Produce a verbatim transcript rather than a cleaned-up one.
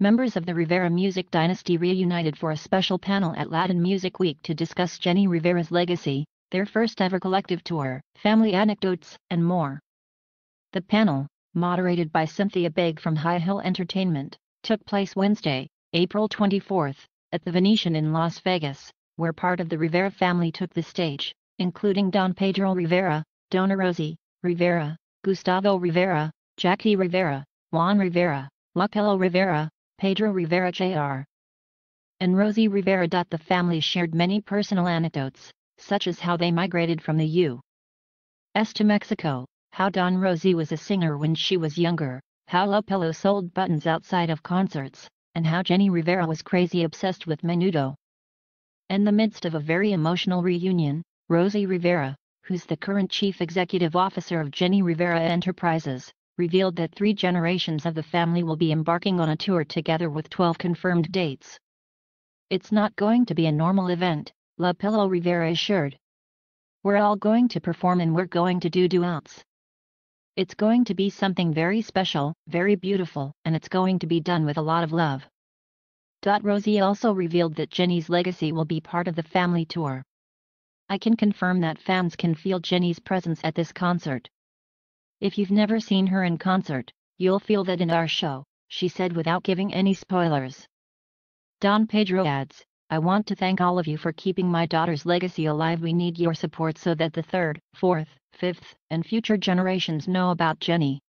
Members of the Rivera music dynasty reunited for a special panel at Latin Music Week to discuss Jenni Rivera's legacy, their first ever collective tour, family anecdotes, and more. The panel, moderated by Cynthia Begg from High Hill Entertainment, took place Wednesday, April twenty-fourth, at the Venetian in Las Vegas, where part of the Rivera family took the stage, including Don Pedro Rivera, Dona Rosie Rivera, Gustavo Rivera, Jackie Rivera, Juan Rivera, Lupillo Rivera, Pedro Rivera Junior and Rosie Rivera. The family shared many personal anecdotes, such as how they migrated from the U S to Mexico, how Don Rosie was a singer when she was younger, how Lupillo sold buttons outside of concerts, and how Jenni Rivera was crazy obsessed with menudo. In the midst of a very emotional reunion, Rosie Rivera, who's the current chief executive officer of Jenni Rivera Enterprises, revealed that three generations of the family will be embarking on a tour together with twelve confirmed dates. "It's not going to be a normal event," Lupillo Rivera assured. "We're all going to perform and we're going to do duets. It's going to be something very special, very beautiful, and it's going to be done with a lot of love." Rosie also revealed that Jenni's legacy will be part of the family tour. "I can confirm that fans can feel Jenni's presence at this concert. If you've never seen her in concert, you'll feel that in our show," she said without giving any spoilers. Don Pedro adds, "I want to thank all of you for keeping my daughter's legacy alive. We need your support so that the third, fourth, fifth, and future generations know about Jenni."